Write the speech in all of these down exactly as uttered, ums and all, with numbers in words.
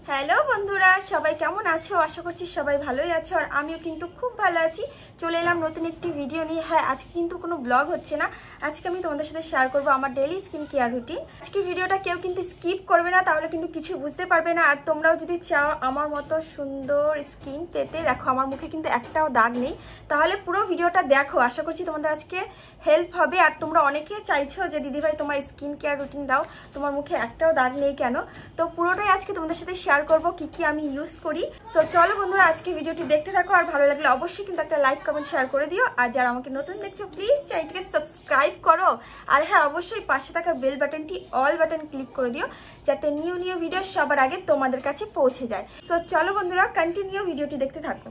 Hello বন্ধুরা, সবাই কেমন আছো? আশা করছি সবাই ভালোই আছো, আর আমিও কিন্তু খুব ভালো আছি। চলে এলাম নতুন একটি ভিডিও নিয়ে। হ্যাঁ, আজকে কিন্তু কোনো ব্লগ হচ্ছে না, আজকে আমি তোমাদের সাথে শেয়ার করবো আমার ডেইলি স্কিন কেয়ার রুটিন। আজকে ভিডিওটা কেউ কিন্তু স্কিপ করবে না, তাহলে কিন্তু কিছু বুঝতে পারবে না। আর তোমরাও যদি চাও আমার মতো সুন্দর স্কিন পেতে, দেখো আমার মুখে কিন্তু একটাও দাগ নেই, তাহলে পুরো ভিডিওটা দেখো। আশা করছি তোমাদের আজকে হেল্প হবে। আর তোমরা অনেকে চাইছো যে দিদিভাই তোমার স্কিন কেয়ার রুটিন দাও, তোমার মুখে একটাও দাগ নেই কেন? তো পুরোটাই আজকে তোমাদের সাথে শেয়ার করবো কি কি আমি ইউজ করি। সো চলো বন্ধুরা, আজকে ভিডিওটি দেখতে থাকো, আর ভালো লাগলে অবশ্যই কিন্তু একটা লাইক কমেন্ট শেয়ার করে দিও। আর যারা আমাকে নতুন দেখছো প্লিজ চ্যানেলটিকে সাবস্ক্রাইব করো, আর হ্যাঁ অবশ্যই পাশে থাকা বেল বাটনটি অল বাটন ক্লিক করে দিও, যাতে নিউ নিউ ভিডিও সবার আগে তোমাদের কাছে পৌঁছে যায়। সো চলো বন্ধুরা, কন্টিনিউ ভিডিওটি দেখতে থাকো।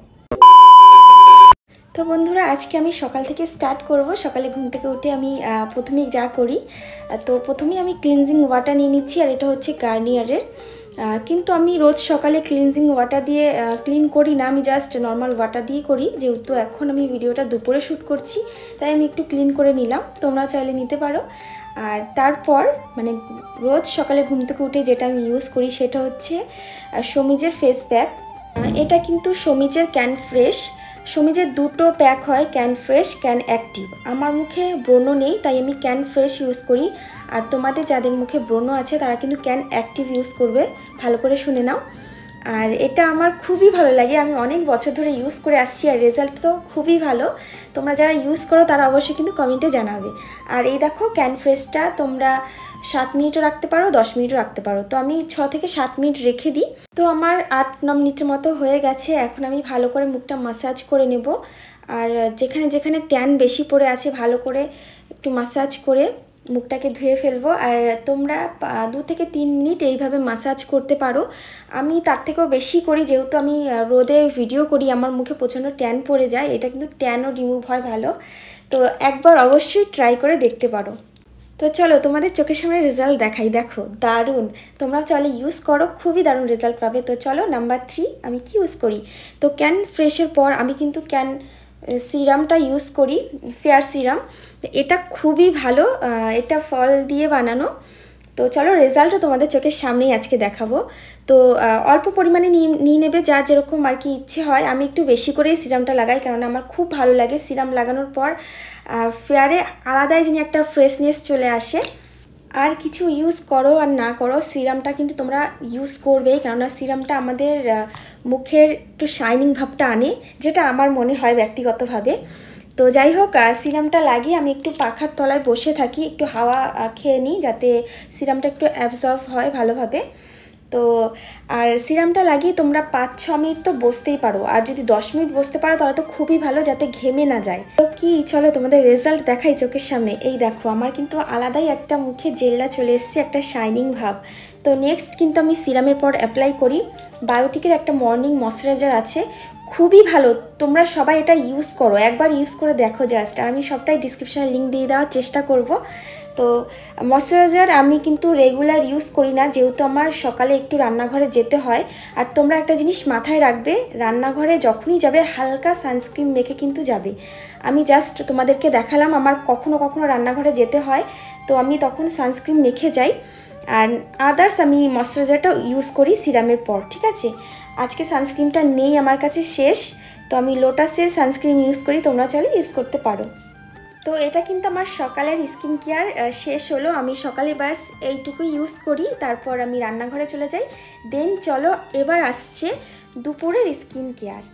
তো বন্ধুরা, আজকে আমি সকাল থেকে স্টার্ট করব। সকালে ঘুম থেকে উঠে আমি প্রথমে যা করি, তো প্রথমেই আমি ক্লিনজিং ওয়াটার নিয়ে নিচ্ছি, আর এটা হচ্ছে গার্নিয়ারের। কিন্তু আমি রোজ সকালে ক্লিনজিং ওয়াটার দিয়ে ক্লিন করি না, আমি জাস্ট নর্মাল ওয়াটার দিয়ে করি। যেহেতু এখন আমি ভিডিওটা দুপুরে শ্যুট করছি, তাই আমি একটু ক্লিন করে নিলাম, তোমরা চাইলে নিতে পারো। আর তারপর মানে রোজ সকালে ঘুম থেকে উঠে যেটা আমি ইউজ করি সেটা হচ্ছে সমিজের ফেস প্যাক। এটা কিন্তু সমিজের ক্যান ফ্রেশ। সমিজের দুটো প্যাক হয়, ক্যান ফ্রেশ, ক্যান অ্যাক্টিভ। আমার মুখে ব্রণ নেই, তাই আমি ক্যান ফ্রেশ ইউজ করি। আর তোমাদের যাদের মুখে ব্রণ আছে তারা কিন্তু ক্যান অ্যাক্টিভ ইউজ করবে, ভালো করে শুনে নাও। আর এটা আমার খুবই ভালো লাগে, আমি অনেক বছর ধরে ইউজ করে আসছি, আর রেজাল্ট তো খুবই ভালো। তোমরা যারা ইউজ করো তারা অবশ্যই কিন্তু কমেন্টে জানাবে। আর এই দেখো, ক্যান ফ্রেশটা তোমরা সাত মিনিটও রাখতে পারো, দশ মিনিটও রাখতে পারো। তো আমি ছ থেকে সাত মিনিট রেখে দিই। তো আমার আট ন মিনিটের মতো হয়ে গেছে। এখন আমি ভালো করে মুখটা মাসাজ করে নেব, আর যেখানে যেখানে ট্যান বেশি পড়ে আছে ভালো করে একটু মাসাজ করে মুখটাকে ধুয়ে ফেলবো। আর তোমরা দু থেকে তিন মিনিট এইভাবে মাসাজ করতে পারো। আমি তার থেকেও বেশি করি, যেহেতু আমি রোদে ভিডিও করি, আমার মুখে প্রচণ্ড ট্যান পড়ে যায়। এটা কিন্তু ট্যানও রিমুভ হয় ভালো। তো একবার অবশ্যই ট্রাই করে দেখতে পারো। তো চলো তোমাদের চোখের সামনে রেজাল্ট দেখাই। দেখো দারুণ, তোমরা চলে ইউজ করো, খুবই দারুণ রেজাল্ট পাবে। তো চলো নাম্বার থ্রি আমি কি ইউজ করি। তো ক্যান ফ্রেশের পর আমি কিন্তু ক্যান সিরামটা ইউজ করি, ফেয়ার সিরাম। এটা খুবই ভালো, এটা ফল দিয়ে বানানো। তো চলো রেজাল্টও তোমাদের চোখের সামনেই আজকে দেখাবো। তো অল্প পরিমাণে নিয়ে নেবে, যার যেরকম আর কি ইচ্ছে হয়। আমি একটু বেশি করেই সিরামটা লাগাই, কারণ আমার খুব ভালো লাগে সিরাম লাগানোর পর ফেয়ারে আলাদাই যিনি একটা ফ্রেশনেস চলে আসে। আর কিছু ইউজ করো আর না করো, সিরামটা কিন্তু তোমরা ইউজ করবেই, কেননা সিরামটা আমাদের মুখের একটু শাইনিং ভাবটা আনে, যেটা আমার মনে হয় ব্যক্তিগতভাবে। তো যাই হোক, সিরামটা লাগিয়ে আমি একটু পাখার তলায় বসে থাকি, একটু হাওয়া খেয়ে নিই, যাতে সিরামটা একটু অ্যাবজর্ব হয় ভালোভাবে। তো আর সিরামটা লাগিয়ে তোমরা পাঁচ ছ মিনিট তো বসতেই পারো, আর যদি দশ মিনিট বসতে পারো তাহলে তো খুবই ভালো, যাতে ঘেমে না যায়। তো কি চলো তোমাদের রেজাল্ট দেখাই চোখের সামনে। এই দেখো, আমার কিন্তু আলাদাই একটা মুখে জেল্লা চলে এসছে, একটা শাইনিং ভাব। তো নেক্সট কিন্তু আমি সিরামের পর অ্যাপ্লাই করি বায়োটিকের একটা মর্নিং ময়শ্চারাইজার আছে, খুবই ভালো। তোমরা সবাই এটা ইউজ করো, একবার ইউজ করে দেখো জাস্ট। আর আমি সবটাই ডিসক্রিপশানে লিঙ্ক দিয়ে দেওয়ার চেষ্টা করব। তো ময়শ্চারাইজার আমি কিন্তু রেগুলার ইউজ করি না, যেহেতু আমার সকালে একটু রান্নাঘরে যেতে হয়। আর তোমরা একটা জিনিস মাথায় রাখবে, রান্নাঘরে যখনই যাবে হালকা সানস্ক্রিন মেখে কিন্তু যাবে। আমি জাস্ট তোমাদেরকে দেখালাম, আমার কখনো কখনো রান্নাঘরে যেতে হয়, তো আমি তখন সানস্ক্রিন মেখে যাই। আর আদার্স আমি ময়শ্চারাইজারটা ইউজ করি সিরামের পর, ঠিক আছে। আজকে সানস্ক্রিনটা নেই আমার কাছে, শেষ। তো আমি লোটাসের সানস্ক্রিন ইউজ করি, তোমরা চাইলে ইউজ করতে পারো। তো এটা কিন্তু আমার সকালের স্কিন কেয়ার শেষ হলো। আমি সকালে ব্যাস এইটুকুই ইউজ করি, তারপর আমি রান্নাঘরে চলে যাই। দেন চলো এবার আসছে দুপুরের স্কিন কেয়ার।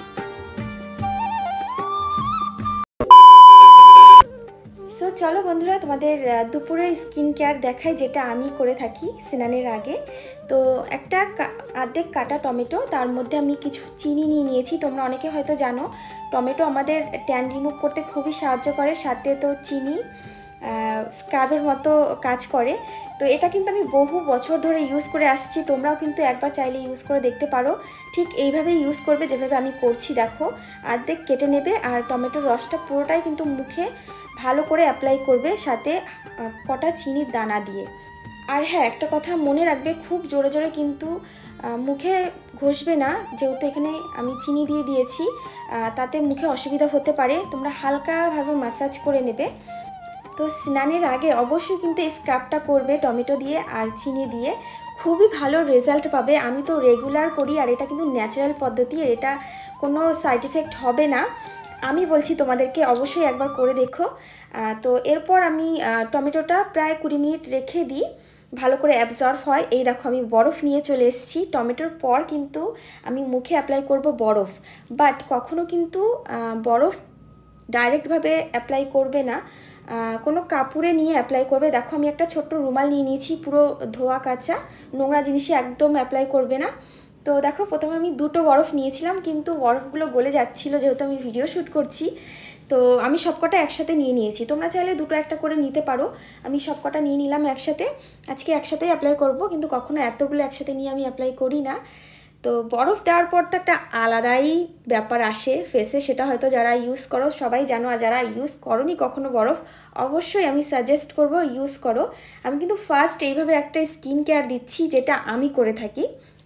সো চলো বন্ধুরা, তোমাদের দুপুরের স্কিন কেয়ার দেখাই, যেটা আমি করে থাকি স্নানের আগে। তো একটা আর্ধেক কাটা টমেটো, তার মধ্যে আমি কিছু চিনি নিয়ে নিয়েছি। তোমরা অনেকে হয়তো জানো টমেটো আমাদের ট্যান রিমুভ করতে খুবই সাহায্য করে, সাথে তো চিনি স্ক্রাবের মতো কাজ করে। তো এটা কিন্তু আমি বহু বছর ধরে ইউজ করে আসছি, তোমরাও কিন্তু একবার চাইলে ইউজ করে দেখতে পারো। ঠিক এইভাবেই ইউজ করবে যেভাবে আমি করছি। দেখো আর্ধেক কেটে নেবে, আর টমেটোর রসটা পুরোটাই কিন্তু মুখে ভালো করে অ্যাপ্লাই করবে, সাথে কটা চিনির দানা দিয়ে। আর হ্যাঁ, একটা কথা মনে রাখবে, খুব জোরে জোরে কিন্তু মুখে ঘষবে না, যেহেতু এখানে আমি চিনি দিয়ে দিয়েছি, তাতে মুখে অসুবিধা হতে পারে। তোমরা হালকাভাবে ম্যাসাজ করে নেবে। তো স্নানের আগে অবশ্যই কিন্তু এই স্ক্রাবটা করবে টমেটো দিয়ে আর চিনি দিয়ে, খুবই ভালো রেজাল্ট পাবে। আমি তো রেগুলার করি আর এটা কিন্তু ন্যাচারাল পদ্ধতি, এটা কোনো সাইড এফেক্ট হবে না। আমি বলছি তোমাদেরকে অবশ্যই একবার করে দেখো। তো এরপর আমি টমেটোটা প্রায় কুড়ি মিনিট রেখে দিই, ভালো করে অ্যাবজর্ব হয়। এই দেখো আমি বরফ নিয়ে চলে এসেছি। টমেটোর পর কিন্তু আমি মুখে অ্যাপ্লাই করব বরফ, বাট কখনো কিন্তু বরফ ডাইরেক্টভাবে অ্যাপ্লাই করবে না, কোনো কাপড়ে নিয়ে অ্যাপ্লাই করবে। দেখো আমি একটা ছোট্ট রুমাল নিয়ে নিয়েছি, পুরো ধোয়া কাচা, নোংরা জিনিসে একদম অ্যাপ্লাই করবে না। তো দেখো প্রথমে আমি দুটো বরফ নিয়েছিলাম, কিন্তু বরফগুলো গলে যাচ্ছিলো যেহেতু আমি ভিডিও শ্যুট করছি। তো আমি সবকটা একসাথে নিয়ে নিয়েছি, তোমরা চাইলে দুটো একটা করে নিতে পারো। আমি সবকটা নিয়ে নিলাম একসাথে, আজকে একসাথেই অ্যাপ্লাই করব, কিন্তু কখনো এতগুলো একসাথে নিয়ে আমি অ্যাপ্লাই করি না। তো বরফ দেওয়ার পর তো একটা আলাদাই ব্যাপার আসে ফেসে, সেটা হয়তো যারা ইউজ করো সবাই জানো, আর যারা ইউজ করোনি কখনো বরফ, অবশ্যই আমি সাজেস্ট করব ইউজ করো। আমি কিন্তু ফার্স্ট এইভাবে একটা স্কিন কেয়ার দিচ্ছি যেটা আমি করে থাকি।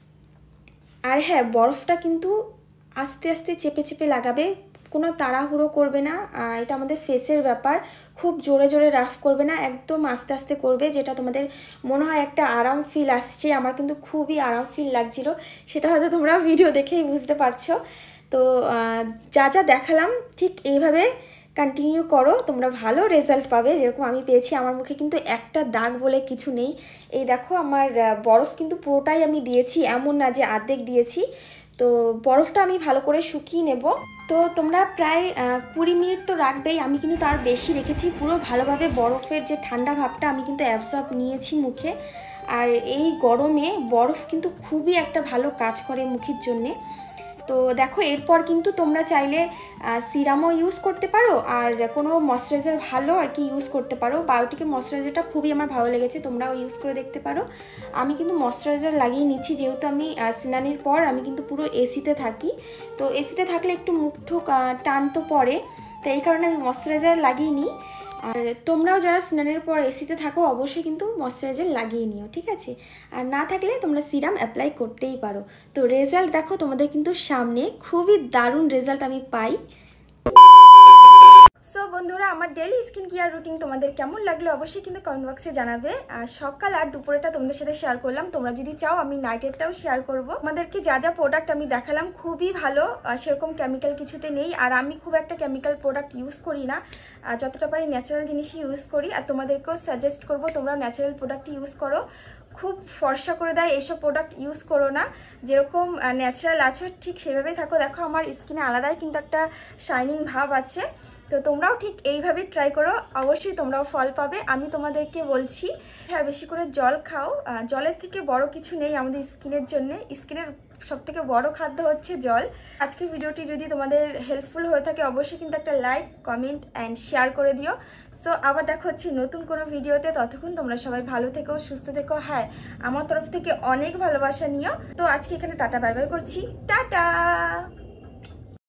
আর হ্যাঁ, বরফটা কিন্তু আস্তে আস্তে চেপে চেপে লাগাবে, কোনো তাড়াহুড়ো করবে না। এটা আমাদের ফেসের ব্যাপার, খুব জোরে জোরে রাফ করবে না, একদম আস্তে আস্তে করবে, যেটা তোমাদের মনে হয় একটা আরাম ফিল আসছে। আমার কিন্তু খুবই আরাম ফিল লাগছিল, সেটা হয়তো তোমরা ভিডিও দেখেই বুঝতে পারছো। তো যা যা দেখালাম ঠিক এইভাবে কন্টিনিউ করো, তোমরা ভালো রেজাল্ট পাবে যেরকম আমি পেয়েছি। আমার মুখে কিন্তু একটা দাগ বলে কিছু নেই। এই দেখো আমার বরফ কিন্তু পুরোটাই আমি দিয়েছি, এমন না যে অর্ধেক দিয়েছি। তো বরফটা আমি ভালো করে শুকিয়ে নেব। তো তোমরা প্রায় কুড়ি মিনিট তো রাখবেই, আমি কিন্তু তার বেশি রেখেছি। পুরো ভালোভাবে বরফের যে ঠান্ডা ভাবটা আমি কিন্তু অ্যাবজর্ব নিয়েছি মুখে। আর এই গরমে বরফ কিন্তু খুবই একটা ভালো কাজ করে মুখের জন্যে। তো দেখো এরপর কিন্তু তোমরা চাইলে সিরামও ইউজ করতে পারো, আর কোনো ময়শ্চারাইজার ভালো আর কি ইউজ করতে পারো। বায়োটিকের ময়শ্চারাইজারটা খুবই আমার ভালো লেগেছে, তোমরাও ইউজ করে দেখতে পারো। আমি কিন্তু ময়শ্চারাইজার লাগিয়ে নিচ্ছি, যেহেতু আমি স্নানের পর আমি কিন্তু পুরো এসিতে থাকি। তো এসিতে থাকলে একটু মুখ ঠুক টান তো পড়ে, তো এই কারণে আমি ময়শ্চারাইজার লাগিয়ে নিই। আর তোমরাও যারা স্নানের পর এসিতে থাকো অবশ্যই কিন্তু ময়শ্চারাইজার লাগিয়ে নিও, ঠিক আছে? আর না থাকলে তোমরা সিরাম অ্যাপ্লাই করতেই পারো। তো রেজাল্ট দেখো তোমাদের কিন্তু সামনে, খুবই দারুণ রেজাল্ট আমি পাই। সো বন্ধুরা, আমার ডেইলি স্কিন কেয়ার রুটিন তোমাদের কেমন লাগলো অবশ্যই কিন্তু কমেন্ট বক্সে জানাবে। আর সকাল আর দুপুরেটা তোমাদের সাথে শেয়ার করলাম, তোমরা যদি চাও আমি নাইটেরটাও শেয়ার করব। তোমাদেরকে যা যা প্রোডাক্ট আমি দেখালাম খুবই ভালো, সেরকম কেমিক্যাল কিছুতে নেই। আর আমি খুব একটা কেমিক্যাল প্রোডাক্ট ইউজ করি না, যতটা পারি ন্যাচারাল জিনিসই ইউজ করি। আর তোমাদেরকেও সাজেস্ট করব তোমরা ন্যাচারাল প্রোডাক্ট ইউজ করো, খুব ফর্সা করে দেয় এইসব প্রোডাক্ট ইউজ করো না। যেরকম ন্যাচারাল আছে ঠিক সেভাবেই থাকো। দেখো আমার স্কিনে আলাদাই কিন্তু একটা শাইনিং ভাব আছে। তো তোমরাও ঠিক এইভাবে ট্রাই করো, অবশ্যই তোমরাও ফল পাবে। আমি তোমাদেরকে বলছি হ্যাঁ, বেশি করে জল খাও, জলের থেকে বড় কিছু নেই আমাদের স্কিনের জন্য। স্কিনের সব থেকে বড় খাদ্য হচ্ছে জল। আজকের ভিডিওটি যদি তোমাদের হেল্পফুল হয়ে থাকে অবশ্যই কিন্তু একটা লাইক, কমেন্ট অ্যান্ড শেয়ার করে দিও। সো আবার দেখা হচ্ছে নতুন কোনো ভিডিওতে, ততক্ষণ তোমরা সবাই ভালো থেকো, সুস্থ থেকো। হ্যাঁ, আমার তরফ থেকে অনেক ভালোবাসা নিও। তো আজকে এখানে টাটা বাই বাই করছি, টাটা।